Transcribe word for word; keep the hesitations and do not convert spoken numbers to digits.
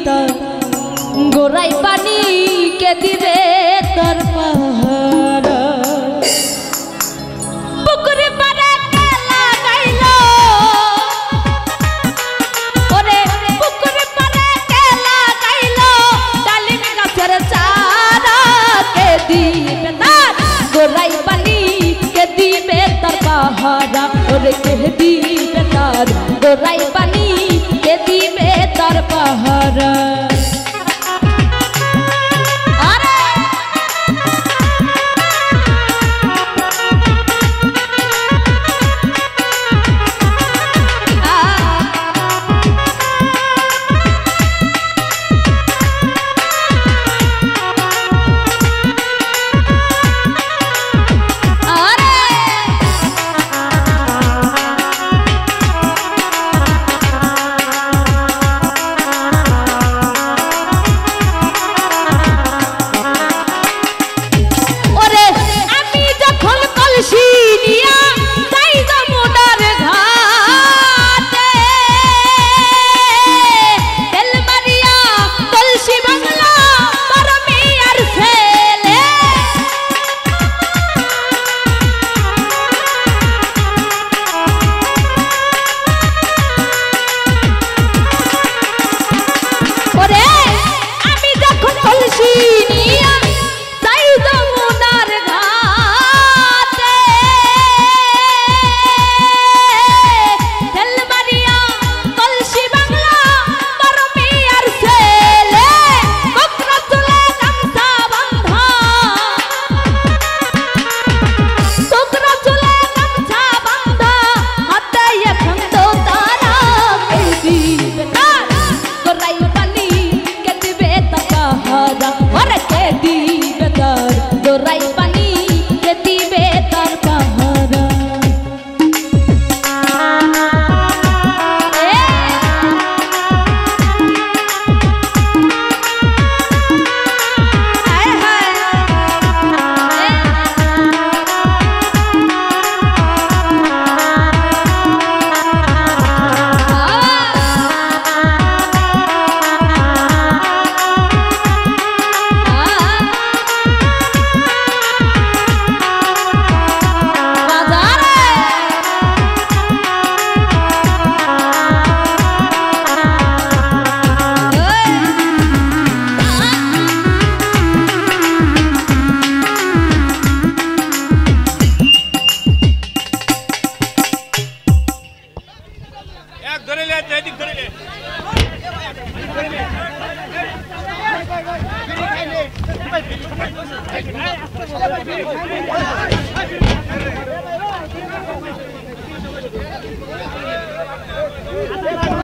बेतार गोराई पानी के दिबे तर पहाड़ पुकुर पारे के लागाइलो ओरे पुकुर पारे के लागाइलो डालिम गाछेर चारा के दिबे तार गोराई पानी के दिबे तर पहाड़ ओरे के दिबे तार गोराई पानी के दिबे तर पहाड़ Hey!